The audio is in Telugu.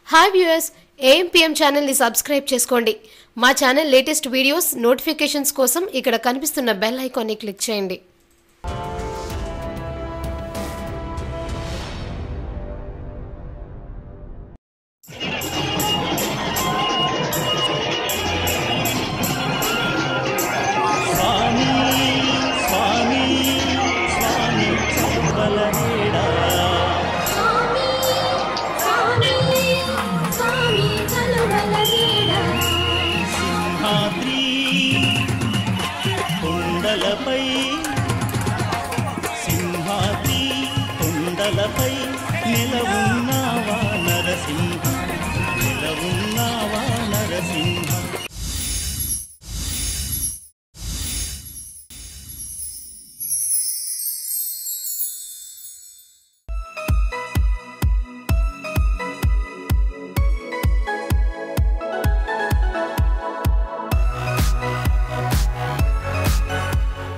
హాయ్ వ్యూయర్స్, ఏఎంపీఎం ఛానల్ని సబ్స్క్రైబ్ చేసుకోండి. మా ఛానల్ లేటెస్ట్ వీడియోస్ నోటిఫికేషన్స్ కోసం ఇక్కడ కనిపిస్తున్న బెల్ ఐకాన్ని క్లిక్ చేయండి.